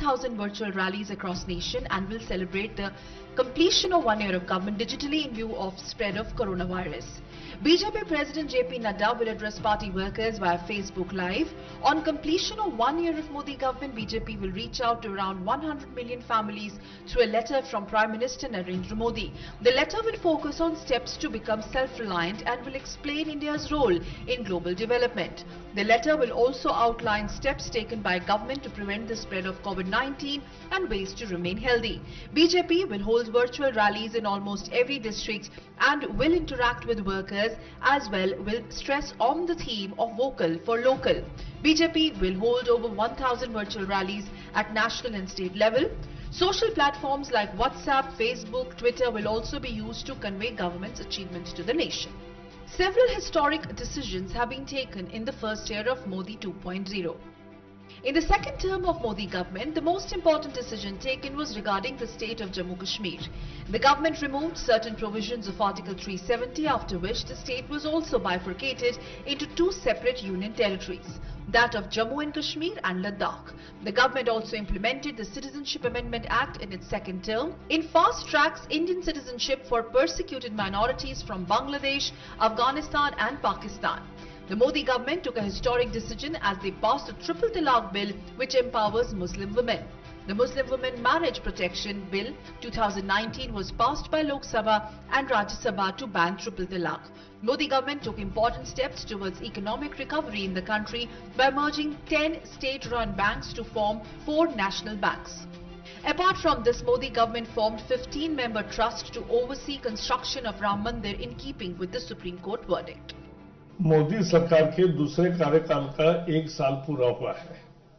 1,000 virtual rallies across nation and will celebrate the completion of 1 year of government digitally in view of spread of coronavirus. BJP President JP Nadda will address party workers via Facebook Live. On completion of 1 year of Modi government, BJP will reach out to around 100 million families through a letter from Prime Minister Narendra Modi. The letter will focus on steps to become self-reliant and will explain India's role in global development. The letter will also outline steps taken by government to prevent the spread of COVID-19 and ways to remain healthy. BJP will hold virtual rallies in almost every district and will interact with workers as well, will stress on the theme of vocal for local. BJP will hold over 1,000 virtual rallies at national and state level. Social platforms like WhatsApp, Facebook, Twitter will also be used to convey government's achievements to the nation. Several historic decisions have been taken in the first year of Modi 2.0. In the second term of Modi government, the most important decision taken was regarding the state of Jammu Kashmir. The government removed certain provisions of Article 370, after which the state was also bifurcated into two separate union territories, that of Jammu and Kashmir and Ladakh. The government also implemented the Citizenship Amendment Act in its second term. It fast-tracks Indian citizenship for persecuted minorities from Bangladesh, Afghanistan and Pakistan. The Modi government took a historic decision as they passed the Triple Talaq Bill, which empowers Muslim women. The Muslim Women Marriage Protection Bill 2019 was passed by Lok Sabha and Rajya Sabha to ban Triple Talaq. Modi government took important steps towards economic recovery in the country by merging 10 state-run banks to form 4 national banks. Apart from this, Modi government formed 15-member trust to oversee construction of Ram Mandir in keeping with the Supreme Court verdict. Modi सरकार के दूसरे कार्यकाल का 1 साल पूरा हुआ है।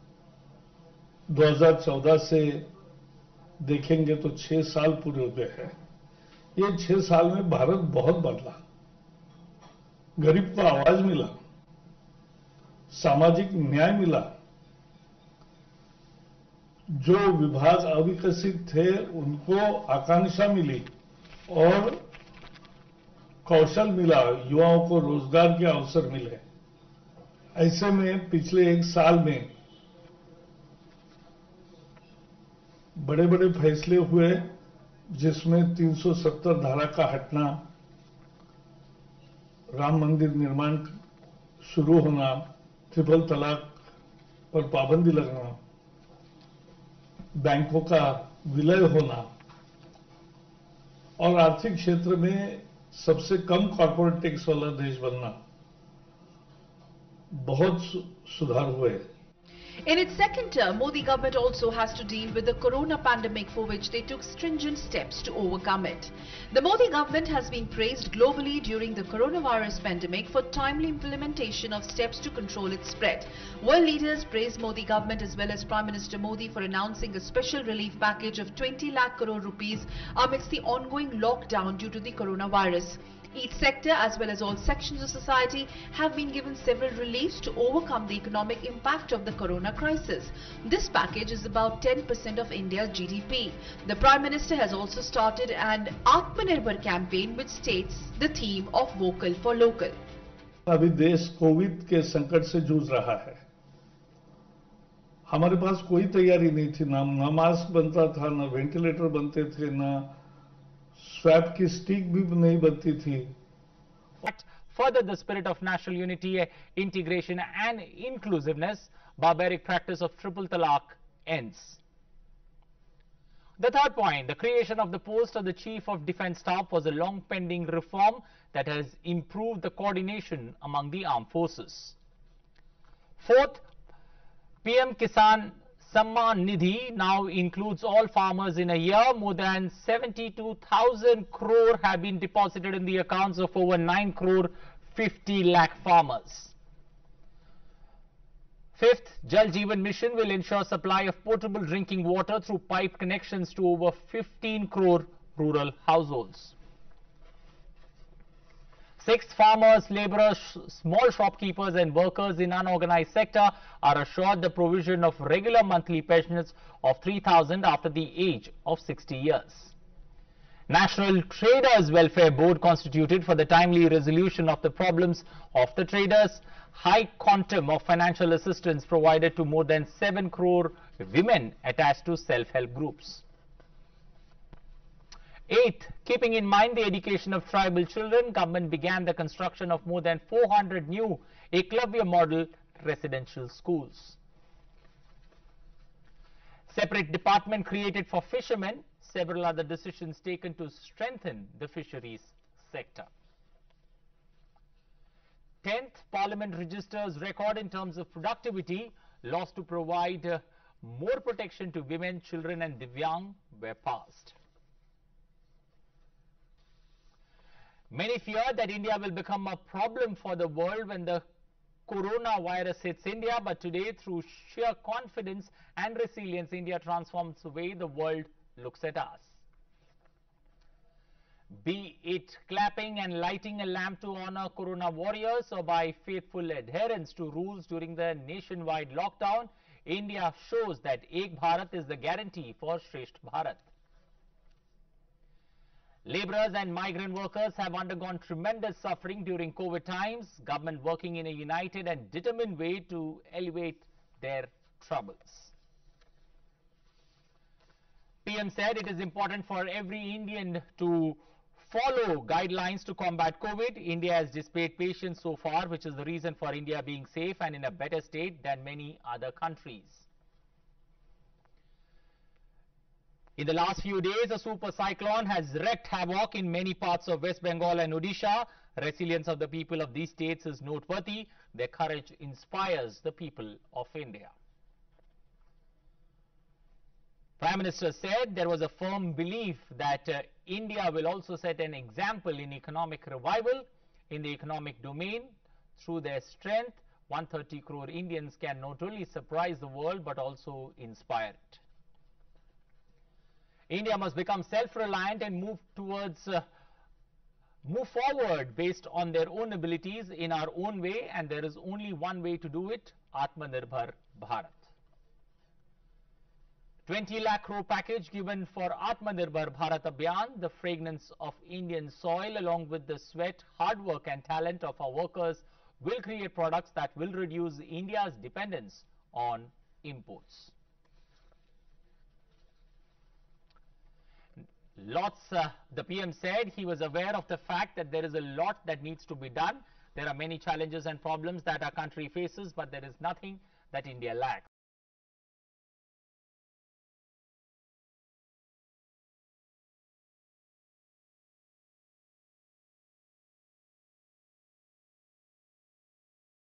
2014 से देखेंगे तो 6 साल पूरे हुए हैं। ये 6 साल में भारत बहुत बदला, गरीब को आवाज मिला, सामाजिक न्याय मिला, जो विभाग अविकसित थे उनको आकांक्षा मिली और कौशल मिला, युवाओं को रोजगार के अवसर मिले। ऐसे में पिछले 1 साल में बड़े बड़े फैसले हुए, जिसमें 370 धारा का हटना, राम मंदिर निर्माण शुरू होना, ट्रिपल तलाक पर पाबंदी लगना, बैंकों का विलय होना और आर्थिक क्षेत्र में सबसे कम कॉर्पोरेट टैक्स वाला देश बनना, बहुत सुधार हुए। In its second term, Modi government also has to deal with the corona pandemic, for which they took stringent steps to overcome it. The Modi government has been praised globally during the coronavirus pandemic for timely implementation of steps to control its spread. World leaders praised Modi government as well as Prime Minister Modi for announcing a special relief package of 20 lakh crore rupees amidst the ongoing lockdown due to the coronavirus. Each sector as well as all sections of society have been given several reliefs to overcome the economic impact of the corona crisis. This package is about 10% of India's GDP. The Prime Minister has also started an Atmanirbhar campaign which states the theme of vocal for local. अभी देश Covid के संकट से जूझ रहा है। हमारे पास कोई तैयारी नहीं थी, ना मास्क बनता था, ना वेंटिलेटर बनते थे, ना स्वैप की स्टिक भी नहीं बनती थी। Further the spirit of national unity, integration and inclusiveness, barbaric practice of triple talaq ends. The third point, the creation of the post of the Chief of Defence Staff was a long pending reform that has improved the coordination among the armed forces. Fourth, PM Kisan Samman Nidhi now includes all farmers in a year. More than 72,000 crore have been deposited in the accounts of over 9 crore 50 lakh farmers. Fifth, Jal Jeevan Mission will ensure supply of potable drinking water through pipe connections to over 15 crore rural households. Sixth, farmers, laborers, small shopkeepers and workers in unorganized sector are assured the provision of regular monthly pensions of 3,000 after the age of 60 years. National Traders Welfare Board constituted for the timely resolution of the problems of the traders. High quantum of financial assistance provided to more than 7 crore women attached to self-help groups. 8th, keeping in mind the education of tribal children, government began the construction of more than 400 new Eklavya model residential schools. Separate department created for fishermen. Several other decisions taken to strengthen the fisheries sector. 10th, Parliament registers record in terms of productivity. Laws to provide more protection to women, children and Divyang were passed. Many fear that India will become a problem for the world when the coronavirus hits India, but today, through sheer confidence and resilience, India transforms the way the world looks at us. Be it clapping and lighting a lamp to honor corona warriors or by faithful adherence to rules during the nationwide lockdown, India shows that Ek Bharat is the guarantee for Shresth Bharat. Laborers and migrant workers have undergone tremendous suffering during COVID times, government working in a united and determined way to alleviate their troubles. PM said it is important for every Indian to follow guidelines to combat COVID. India has displayed patience so far, which is the reason for India being safe and in a better state than many other countries. In the last few days, a super cyclone has wreaked havoc in many parts of West Bengal and Odisha. Resilience of the people of these states is noteworthy. Their courage inspires the people of India. Prime Minister said there was a firm belief that India will also set an example in economic revival in the economic domain. Through their strength, 130 crore Indians can not only surprise the world but also inspire it. India must become self-reliant and move forward based on their own abilities in our own way, and there is only one way to do it: Atmanirbhar Bharat. 20 lakh crore package given for Atmanirbhar Bharat Abhiyan. The fragrance of Indian soil along with the sweat, hard work and talent of our workers will create products that will reduce India's dependence on imports. The PM said he was aware of the fact that there is a lot that needs to be done. There are many challenges and problems that our country faces, but there is nothing that India lacks.